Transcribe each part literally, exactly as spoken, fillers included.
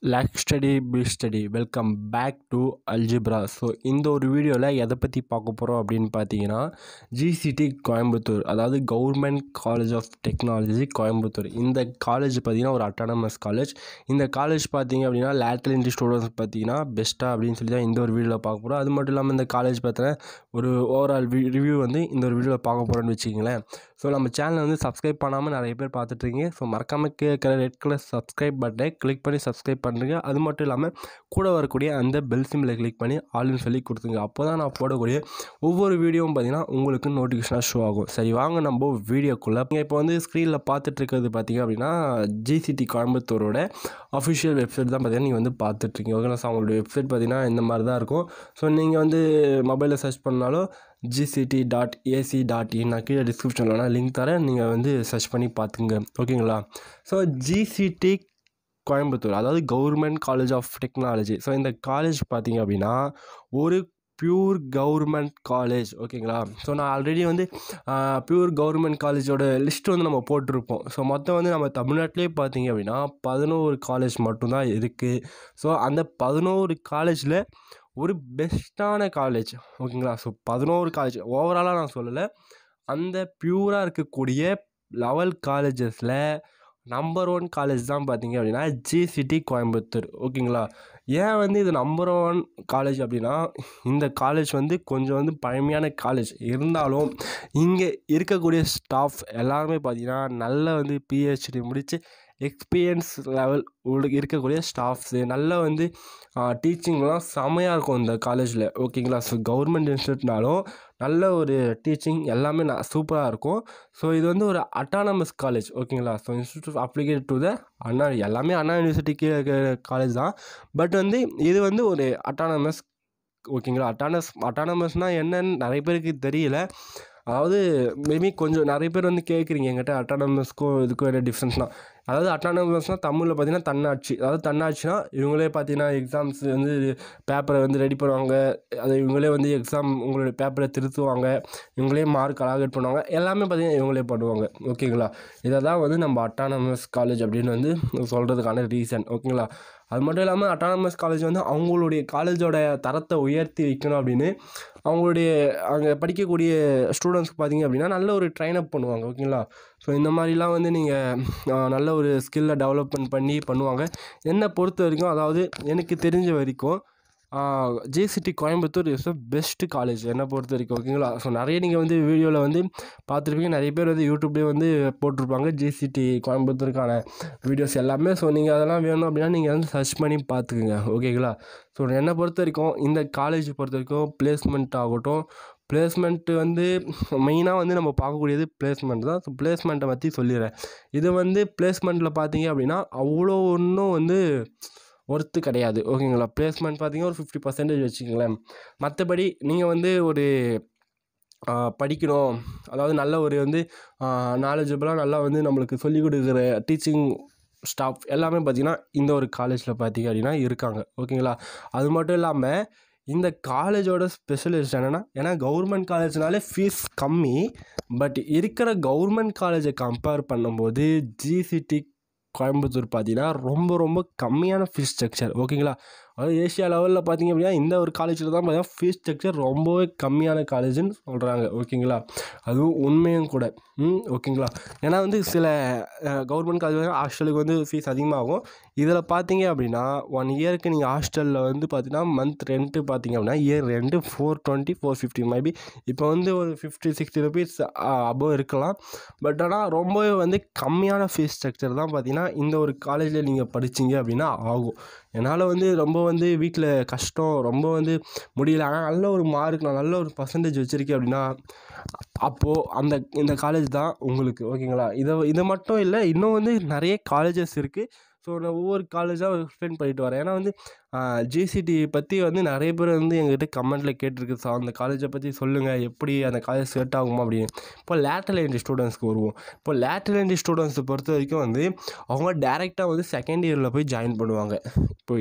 Like study, be study. Welcome back to Algebra. So இந்த ஒரு வீடியோவில் எதை பற்றி பார்க்க போகிறோம் அப்படின்னு பார்த்தீங்கன்னா G C T கோயம்புத்தூர், அதாவது government college of technology Coimbatore. இந்த காலேஜ் பார்த்தீங்கன்னா ஒரு அட்டானமஸ் காலேஜ். இந்த காலேஜ் பார்த்தீங்க அப்படின்னா லேட்டரல் என்ட்ரி ஸ்டூடெண்ட்ஸ் பார்த்தீங்கன்னா பெஸ்ட்டாக அப்படின்னு சொல்லி தான் இந்த ஒரு வீடியோவில் பார்க்க போகிறோம். அது மட்டும் இல்லாமல் இந்த காலேஜ் பார்த்தீங்கன்னா ஒரு ஓவரால் ரிவ்யூ வந்து இந்த ஒரு வீடியோவில் பார்க்க போகிறோன்னு வச்சுக்கிங்களேன். ஸோ நம்ம சேனலை வந்து சப்ஸ்கிரைப் பண்ணாமல் நிறைய பேர் பார்த்துட்ருக்கீங்க. ஸோ மறக்காமல் கேட்குற ரெட் கலர் சப்ஸ்கிரைப் பட்டனை கிளிக் பண்ணி சப்ஸ்கிரைப் பண்ணுறீங்க. அது மட்டும் இல்லாமல் கூட வரக்கூடிய அந்த பெல் சிம்பிளை கிளிக் பண்ணி ஆல்னு சொல்லி கொடுத்துங்க. அப்போ தான் நான் போடக்கூடிய ஒவ்வொரு வீடியோவும் பார்த்தீங்கன்னா உங்களுக்கு நோட்டிஃபிகேஷனாக ஷோ ஆகும். சரி, வாங்க நம்ம வீடியோக்குள்ளே. நீங்கள் இப்போ வந்து ஸ்க்ரீனில் பார்த்துட்ருக்கிறது பார்த்தீங்க அப்படின்னா G C T கோயம்புத்தூரோட அஃபிஷியல் வெப்சைட் தான் பார்த்தீங்கன்னா நீங்கள் வந்து பார்த்துட்ருக்கீங்க. ஓகேங்களா? ஸோ அவங்களுடைய வெப்சைட் பார்த்தீங்கன்னா இந்த மாதிரி தான் இருக்கும். ஸோ நீங்கள் வந்து மொபைலில் சர்ச் பண்ணாலும் G C T dot A C dot in நான் கீழே டிஸ்கிரிப்ஷனில் வேணால் லிங்க் தரேன், நீங்கள் வந்து சர்ச் பண்ணி பார்த்துங்க. ஓகேங்களா? So G C T Coimbatore, அதாவது government college of technology. So இந்த காலேஜ் பார்த்தீங்க அப்படின்னா ஒரு பியூர் கவர்மெண்ட் காலேஜ். ஓகேங்களா? ஸோ நான் ஆல்ரெடி வந்து பியூர் கவர்மெண்ட் காலேஜோட லிஸ்ட் வந்து நம்ம போட்டிருப்போம். ஸோ மொத்தம் வந்து நம்ம தமிழ்நாட்டிலே பார்த்தீங்க அப்படின்னா பதினோரு காலேஜ் மட்டும்தான் இருக்குது. ஸோ அந்த பதினோரு காலேஜில் ஒரு பெஸ்ட்டான காலேஜ். ஓகேங்களா? ஸோ பதினோரு காலேஜ் ஓவராலாக நான் சொல்லலை, அந்த பியூராக இருக்கக்கூடிய லெவல் காலேஜஸில் நம்பர் ஒன் காலேஜ் தான் பார்த்தீங்க அப்படின்னா G C T கோயம்புத்தூர். ஓகேங்களா? ஏன் வந்து இது நம்பர் ஒன் காலேஜ் அப்படின்னா, இந்த காலேஜ் வந்து கொஞ்சம் வந்து பழமையான காலேஜ் இருந்தாலும் இங்கே இருக்கக்கூடிய ஸ்டாஃப் எல்லாருமே பார்த்தீங்கன்னா நல்ல வந்து பிஹெச்டி முடித்து எக்ஸ்பீரியன்ஸ் லெவல் இருக்கக்கூடிய ஸ்டாஃப்ஸு, நல்ல வந்து டீச்சிங்லாம் செமையாக இருக்கும் இந்த காலேஜில். ஓகேங்களா? ஸோ கவர்மெண்ட் இன்ஸ்டியூட்னாலும் நல்ல ஒரு டீச்சிங் எல்லாமே நான் சூப்பராக இருக்கும். ஸோ இது வந்து ஒரு அட்டானமஸ் காலேஜ். ஓகேங்களா? So institute affiliated to the Anna, எல்லாமே அண்ணா யூனிவர்சிட்டிக்கு காலேஜ் தான். பட் வந்து இது வந்து ஒரு அட்டானமஸ். ஓகேங்களா? அட்டானஸ் அட்டானமஸ்னால் என்னன்னு நிறைய பேருக்கு தெரியல. அதாவது மேபி கொஞ்சம் நிறைய பேர் வந்து கேட்குறீங்க என்கிட்ட அட்டானமஸ்க்கும் இதுக்கும் என்ன டிஃப்ரென்ஸ்னால், அதாவது அட்டானமஸ்னால் தமிழில் பார்த்தீங்கன்னா தன்னாட்சி. அதாவது தன்னாட்சினா இவங்களே பார்த்தீங்கன்னா எக்ஸாம்ஸ் வந்து பேப்பரை வந்து ரெடி பண்ணுவாங்க, அதை இவங்களே வந்து எக்ஸாம் உங்களுடைய பேப்பரை திருத்துவாங்க, இவங்களே மார்க் அலாகேட் பண்ணுவாங்க, எல்லாமே பார்த்தீங்கன்னா இவங்களே பண்ணுவாங்க. ஓகேங்களா? இதை தான் வந்து நம்ம அட்டானமஸ் காலேஜ் அப்படின்னு வந்து சொல்கிறதுக்கான ரீசன். ஓகேங்களா? அது மட்டும் இல்லாமல் அட்டானமஸ் காலேஜ் வந்து அவங்களுடைய காலேஜோட தரத்தை உயர்த்தி வைக்கணும் அப்படின்னு அவங்களுடைய அங்கே படிக்கக்கூடிய ஸ்டூடெண்ட்ஸ்க்கு பார்த்தீங்க அப்படின்னா நல்ல ஒரு ட்ரைன் அப் பண்ணுவாங்க. ஓகேங்களா? ஸோ இந்த மாதிரிலாம் வந்து நீங்கள் நல்ல ஒரு ஸ்கில்லை டெவலப்மெண்ட் பண்ணி பண்ணுவாங்க. என்னை பொறுத்த வரைக்கும், அதாவது எனக்கு தெரிஞ்ச வரைக்கும் G C T Coimbatore is a best college என்னை பொறுத்த வரைக்கும். ஓகேங்களா? ஸோ நிறைய நீங்கள் வந்து வீடியோவில் வந்து பார்த்துருப்பீங்க, நிறைய பேர் வந்து யூடியூப்லேயே வந்து போட்டிருப்பாங்க G C T கோயம்புத்தூருக்கான வீடியோஸ் எல்லாமே. ஸோ நீங்கள் அதெல்லாம் வேணும் அப்படின்னா நீங்கள் வந்து சர்ச் பண்ணி பார்த்துக்குங்க. ஓகேங்களா? ஸோ என்னை பொறுத்த வரைக்கும் இந்த காலேஜ் பொறுத்த வரைக்கும் பிளேஸ்மெண்ட் ஆகட்டும், பிளேஸ்மெண்ட்டு வந்து மெயினாக வந்து நம்ம பார்க்கக்கூடியது பிளேஸ்மெண்ட் தான். ஸோ பிளேஸ்மெண்ட்டை பற்றி சொல்லிடுறேன். இது வந்து பிளேஸ்மெண்ட்டில் பார்த்தீங்க அப்படின்னா அவ்வளோ ஒன்றும் வந்து ஒர்த்து கிடையாது. ஓகேங்களா? பிளேஸ்மெண்ட் பார்த்தீங்கன்னா ஒரு ஃபிஃப்டி பர்சன்டேஜ் வச்சுக்கங்களேன். மற்றபடி நீங்கள் வந்து ஒரு படிக்கணும், அதாவது நல்ல ஒரு வந்து நாலேஜபிளாக நல்லா வந்து நம்மளுக்கு சொல்லிக் கொடுக்குற டீச்சிங் ஸ்டாஃப் எல்லாமே பார்த்திங்கன்னா இந்த ஒரு காலேஜில் பார்த்திங்க அப்படின்னா இருக்காங்க. ஓகேங்களா? அது மட்டும் இல்லாமல் இந்த காலேஜோட ஸ்பெஷலிஸ்ட் என்னென்னா, ஏன்னா கவர்மெண்ட் காலேஜ்னாலே ஃபீஸ் கம்மி, பட் இருக்கிற கவர்மெண்ட் காலேஜை கம்பேர் பண்ணும்போது G C T கோயம்புத்தூர் பார்த்தீங்கன்னா ரொம்ப ரொம்ப கம்மியான ஃபீஸ் ஸ்ட்ரக்சர். ஓகேங்களா? அதாவது ஏஷியா லெவலில் பார்த்தீங்க அப்படின்னா இந்த ஒரு காலேஜில் தான் பார்த்தீங்கன்னா ஃபீஸ் ஸ்ட்ரக்சர் ரொம்பவே கம்மியான காலேஜுன்னு சொல்கிறாங்க. ஓகேங்களா? அதுவும் உண்மையும் கூட. ம் ஓகேங்களா? ஏன்னா வந்து சில கவர்மெண்ட் காலேஜ் ஹாஸ்டலுக்கு வந்து ஃபீஸ் அதிகமாகும். இதில் பார்த்தீங்க அப்படின்னா ஒன் இயருக்கு நீங்கள் ஹாஸ்டலில் வந்து பார்த்தீங்கன்னா மந்த் ரெண்ட்டு பார்த்தீங்க அப்படின்னா இயர் ரெண்டு four twenty four fifty maybe இப்போ வந்து ஒரு ஃபிஃப்டி சிக்ஸ்டி ருபீஸ் அபோவ் இருக்கலாம். பட் ஆனால் ரொம்பவே வந்து கம்மியான ஃபீஸ் ஸ்ட்ரக்சர் தான் பார்த்தீங்கன்னா இந்த ஒரு காலேஜில் நீங்கள் படிச்சிங்க அப்படின்னா ஆகும். என்னால் வந்து ரொம்ப வந்து வீட்டில் கஷ்டம், ரொம்ப வந்து முடியல, ஆனால் நல்ல ஒரு மார்க், நான் நல்ல ஒரு பர்சன்டேஜ் வச்சுருக்கேன் அப்படின்னா அப்போது அந்த இந்த காலேஜ் தான் உங்களுக்கு. ஓகேங்களா? இதை இது மட்டும் இல்லை, இன்னும் வந்து நிறைய காலேஜஸ் இருக்குது. ஸோ நான் ஒவ்வொரு காலேஜாக எக்ஸ்பிளைன் பண்ணிட்டு வரேன். ஏன்னா வந்து G C T பற்றி வந்து நிறைய பேர் வந்து எங்ககிட்ட கமெண்ட்டில் கேட்டிருக்கு, ஸோ அந்த காலேஜை பற்றி சொல்லுங்கள், எப்படி அந்த காலேஜ் செட் ஆகுமா அப்படின்னு. இப்போ லேட்டரல் என்ட்ரி ஸ்டூடெண்ட்ஸ்க்கு வருவோம். இப்போ லேட்டரல் என்ட்ரி ஸ்டூடெண்ட்ஸை பொறுத்த வரைக்கும் வந்து அவங்க டேரெக்டாக வந்து செகண்ட் இயரில் போய் ஜாயின் பண்ணுவாங்க. இப்போ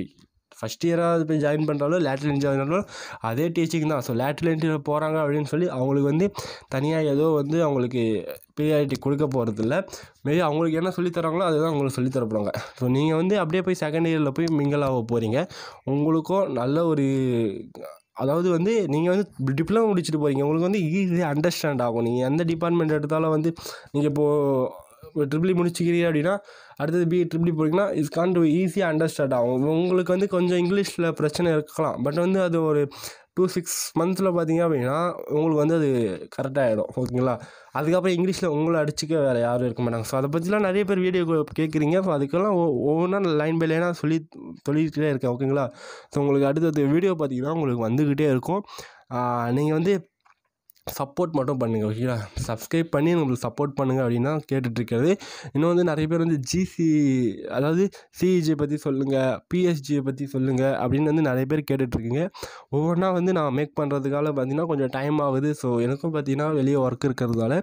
ஃபஸ்ட் இயராக போய் ஜாயின் பண்ணுறாலும் லேட்ரல் என்ட்ரி ஜாயின் பண்ணாலும் அதே டீச்சிங் தான். ஸோ லேட்ரல் என்ட்ரியில் போகிறாங்க அப்படின்னு சொல்லி அவங்களுக்கு வந்து தனியாக ஏதோ வந்து அவங்களுக்கு ப்ரியாரிட்டி கொடுக்க போகிறதில்ல. மேபி அவங்களுக்கு என்ன சொல்லித்தராங்களோ அதுதான் அவங்களுக்கு சொல்லித்தர போகிறாங்க. ஸோ நீங்கள் வந்து அப்படியே போய் செகண்ட் இயரில் போய் மிங்கிள் ஆக போகிறீங்க. உங்களுக்கும் நல்ல ஒரு அதாவது வந்து நீங்கள் வந்து டிப்ளமோ முடிச்சுட்டு போகிறீங்க, உங்களுக்கு வந்து ஈஸியாக அண்டர்ஸ்டாண்ட் ஆகும். நீங்கள் எந்த டிபார்ட்மெண்ட் எடுத்தாலும் வந்து நீங்கள் இப்போது ட்ரிபிள் முடிச்சுக்கிறீங்க அப்படின்னா அடுத்தது பி ட்ரிபிள் போகிறீங்கன்னா இட்ஸ் கான் டு ஈஸியாக அண்டர்ஸ்டாண்ட் ஆகும். உங்களுக்கு வந்து கொஞ்சம் இங்கிலீஷில் பிரச்சனை இருக்கலாம், பட் வந்து அது ஒரு டூ சிக்ஸ் மந்த்ஸில் பார்த்தீங்க அப்படின்னா உங்களுக்கு வந்து அது கரெக்டாகிடும். ஓகேங்களா? அதுக்கப்புறம் இங்கிலீஷில் உங்களை அடிச்சுக்க வேறு யாரும் இருக்க மாட்டாங்க. ஸோ அதை பற்றிலாம் நிறைய பேர் வீடியோ கேட்குறீங்க. ஸோ அதுக்கெல்லாம் ஒவ்வொன்றா லைன் பை லைனாக சொல்லி சொல்லிக்கிட்டே இருக்கேன். ஓகேங்களா? ஸோ உங்களுக்கு அடுத்தது வீடியோ பார்த்தீங்கன்னா உங்களுக்கு வந்துக்கிட்டே இருக்கும். நீங்கள் வந்து சப்போர்ட் மட்டும் பண்ணுங்கள். ஓகேங்களா? சப்ஸ்கிரைப் பண்ணி உங்களுக்கு சப்போர்ட் பண்ணுங்கள் அப்படின்னு தான் கேட்டுட்ருக்கிறது. இன்னும் வந்து நிறைய பேர் வந்து ஜிசி அதாவது சிஇஜியை பற்றி சொல்லுங்கள், பிஎஸ்ஜியை பற்றி சொல்லுங்கள் அப்படின்னு வந்து நிறைய பேர் கேட்டுட்ருக்கீங்க. ஒவ்வொன்றா வந்து நான் மேக் பண்ணுறதுக்காக பார்த்திங்கன்னா கொஞ்சம் டைம் ஆகுது. ஸோ எனக்கும் பார்த்திங்கன்னா வெளியே ஒர்க் இருக்கிறதுனால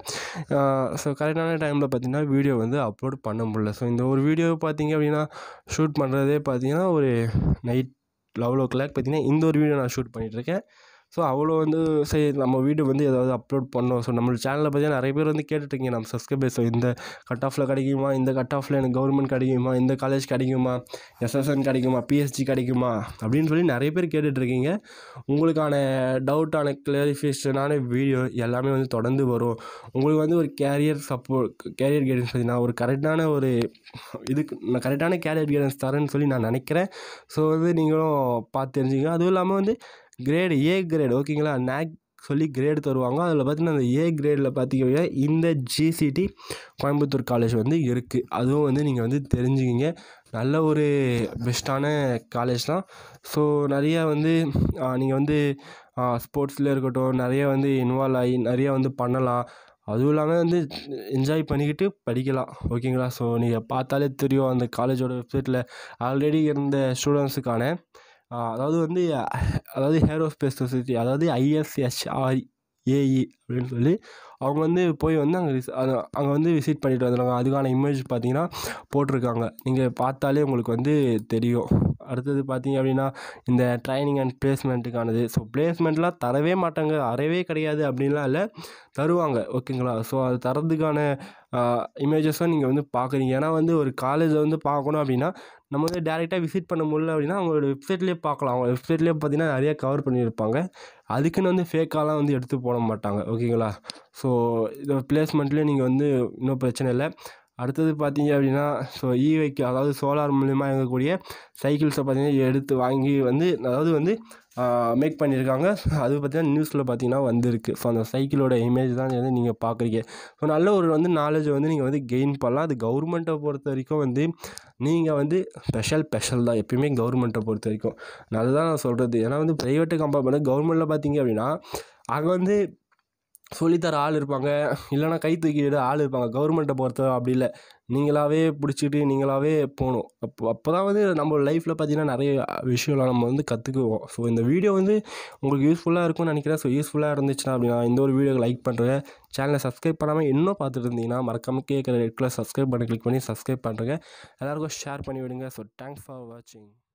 ஸோ கரெக்டான டைமில் பார்த்திங்கன்னா வீடியோ வந்து அப்லோட் பண்ண முடியல. ஸோ இந்த ஒரு வீடியோ பார்த்திங்க அப்படின்னா ஷூட் பண்ணுறதே பார்த்திங்கன்னா ஒரு நைட் லெவல் ஓ கிளாக் பார்த்திங்கன்னா இந்த ஒரு வீடியோ நான் ஷூட் பண்ணிகிட்ருக்கேன். ஸோ அவ்வளோ வந்து சரி நம்ம வீடியோ வந்து ஏதாவது அப்லோட் பண்ணோம். ஸோ நம்மளோட சேனலில் பார்த்தீங்கன்னா நிறைய பேர் வந்து கேட்டுட்ருக்கீங்க நம்ம சப்ஸ்கிரைபர்ஸ். ஸோ இந்த கட் ஆஃபில் கிடைக்குமா, இந்த கட் ஆஃபில் எனக்கு கவர்மெண்ட் கிடைக்குமா, இந்த காலேஜ் கிடைக்குமா, எஸ்எஸ்என் கிடைக்குமா, பிஎஸ்ஜி கிடைக்குமா அப்படின்னு சொல்லி நிறைய பேர் கேட்டுட்ருக்கீங்க. உங்களுக்கான டவுட்டான கிளாரிஃபிகேஷனான வீடியோ எல்லாமே வந்து தொடர்ந்து வரும். உங்களுக்கு வந்து ஒரு கேரியர் சப்போர்ட் கேரியர் கைடன்ஸ் பார்த்தீங்கன்னா ஒரு கரெக்டான ஒரு இதுக்கு நான் கரெக்டான கேரியர் கைடன்ஸ் தரேன்னு சொல்லி நான் நினைக்கிறேன். ஸோ வந்து நீங்களும் பார்த்து தெரிஞ்சுங்க. அதுவும் இல்லாமல் வந்து கிரேடு ஏ கிரேடு ஓகேங்களா, நேக் சொல்லி கிரேடு தருவாங்க. அதில் பார்த்தீங்கன்னா அந்த ஏ கிரேடில் பார்த்தீங்கன்னா இந்த ஜிசிடி கோயம்புத்தூர் காலேஜ் வந்து இருக்குது. அதுவும் வந்து நீங்கள் வந்து தெரிஞ்சுக்கிங்க. நல்ல ஒரு பெஸ்ட்டான காலேஜ் தான். ஸோ நிறையா வந்து நீங்கள் வந்து ஸ்போர்ட்ஸில் இருக்கட்டும் நிறைய வந்து இன்வால்வ் ஆகி நிறையா வந்து பண்ணலாம். அதுவும் இல்லாமல் வந்து என்ஜாய் பண்ணிக்கிட்டு படிக்கலாம். ஓகேங்களா? ஸோ நீங்கள் பார்த்தாலே தெரியும் அந்த காலேஜோட வெப்சைட்டில் ஆல்ரெடி இருந்த ஸ்டூடெண்ட்ஸுக்கான அதாவது வந்து அதாவது ஏரோஸ்பேஸ் சொசைட்டி அதாவது ஐஎஸ்ஹெச்ஆர்ஏஇ அப்படின்னு சொல்லி அவங்க வந்து போய் வந்து அங்கே விசி அங்கே வந்து விசிட் பண்ணிட்டு வந்துடுவாங்க. அதுக்கான இமேஜ் பார்த்தீங்கன்னா போட்டிருக்காங்க. நீங்கள் பார்த்தாலே உங்களுக்கு வந்து தெரியும். அடுத்தது பார்த்தீங்க அப்படின்னா இந்த ட்ரைனிங் அண்ட் பிளேஸ்மெண்ட்டுக்கானது. ஸோ பிளேஸ்மெண்ட்லாம் தரவே மாட்டாங்க, அறவே கிடையாது அப்படின்லாம் இல்லை, தருவாங்க. ஓகேங்களா? ஸோ அது தரதுக்கான இமேஜஸும் நீங்கள் வந்து பார்க்குறீங்க. ஏன்னா வந்து ஒரு காலேஜை வந்து பார்க்கணும் அப்படின்னா நம்ம வந்து டேரெக்டாக விசிட் பண்ண முடியல அப்படின்னா அவங்களோட வெப்சைட்லேயே பார்க்கலாம். அவங்க வெப்சைட்லேயே பார்த்தீங்கன்னா நிறையா கவர் பண்ணியிருப்பாங்க. அதுக்குன்னு வந்து ஃபேக்காலாம் வந்து எடுத்து போட மாட்டாங்க. ஓகேங்களா? ஸோ இந்த பிளேஸ்மெண்ட்லேயே நீங்கள் வந்து இன்னும் பிரச்சனை இல்லை. அடுத்தது பார்த்தீங்க அப்படின்னா ஸோ இ வெஹிக்கிள் அதாவது சோலார் மூலிமா இயங்கக்கூடிய சைக்கிள்ஸை பார்த்தீங்கன்னா எடுத்து வாங்கி வந்து அதாவது வந்து மேக் பண்ணியிருக்காங்க. அது பார்த்தீங்கன்னா நியூஸில் பார்த்தீங்கன்னா வந்திருக்கு. ஸோ அந்த சைக்கிளோட இமேஜ் தான் வந்து நீங்கள் பார்க்குறீங்க. ஸோ நல்ல ஒரு வந்து நாலேஜை வந்து நீங்கள் வந்து கெயின் பண்ணலாம். அது கவர்மெண்ட்டை பொறுத்த வரைக்கும் வந்து நீங்கள் வந்து ஸ்பெஷல் ஸ்பெஷல் தான் எப்பயுமே கவர்மெண்ட்டை பொறுத்த வரைக்கும். அதுதான் நான் சொல்கிறது. ஏன்னா வந்து ப்ரைவேட்டை கம்பேர் பண்ண கவர்மெண்ட்டில் பார்த்தீங்க அப்படின்னா அங்கே வந்து சொல்லித்தர ஆள் இருப்பாங்க, இல்லைனா கை தூக்கிவிட ஆள் இருப்பாங்க. கவர்மெண்ட்டை பொறுத்த அப்படி இல்லை, நீங்களாகவே பிடிச்சிட்டு நீங்களாகவே போகணும். அப்போ அப்போ தான் வந்து நம்ம லைஃப்பில் பார்த்தீங்கன்னா நிறைய விஷயம்லாம் நம்ம வந்து கற்றுக்குவோம். ஸோ இந்த வீடியோ வந்து உங்களுக்கு யூஸ்ஃபுல்லாக இருக்கும்னு நினைக்கிறேன். ஸோ யூஸ்ஃபுல்லாக இருந்துச்சுன்னா அப்படின்னா இந்த ஒரு வீடியோக்கு லைக் பண்ணுறேன். சேனலை சப்ஸ்கிரைப் பண்ணாமல் இன்னும் பார்த்துட்டு இருந்தீங்கன்னா மறக்காமல் கேட்குற ரெட் கலர் சப்ஸ்கிரைப் பண்ணி கிளிக் பண்ணி சப்ஸ்கிரைப் பண்ணுறேங்க. எல்லாேருக்கும் ஷேர் பண்ணி விடுங்க. ஸோ தேங்க்ஸ் ஃபார் வாட்சிங்.